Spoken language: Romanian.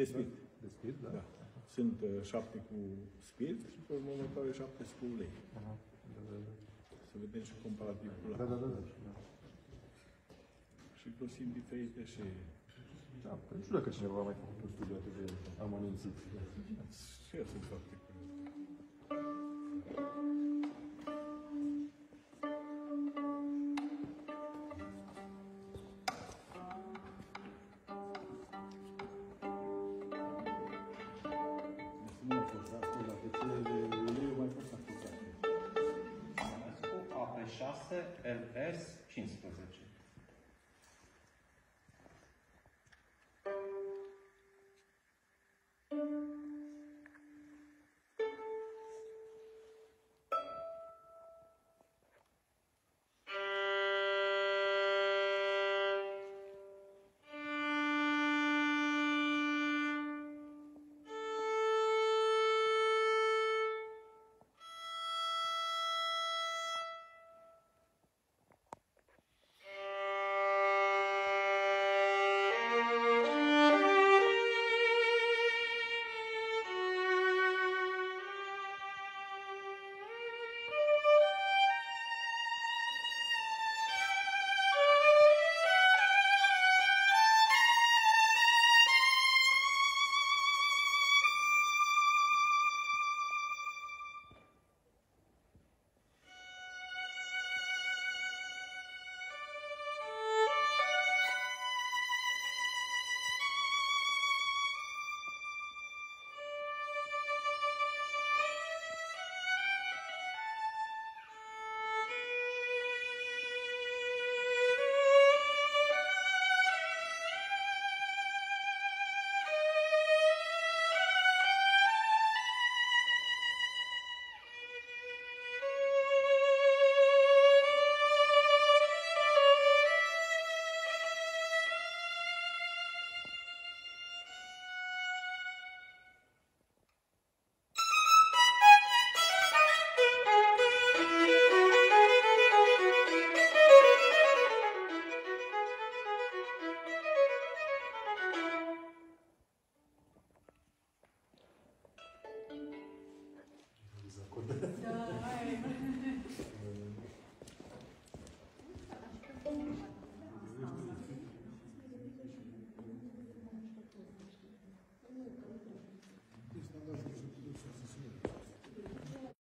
De spirit. De spirit, da. Da. Sunt 7 cu spirit și pe următoare 7 cu ulei. Aha. Da. Să vedem și comparativul ăla. Da. Și inclusiv diferite și... Da, nu știu dacă cineva a mai făcut un studiu atât de amănunțit. Și eu sunt foarte curios. AP6 LS 15.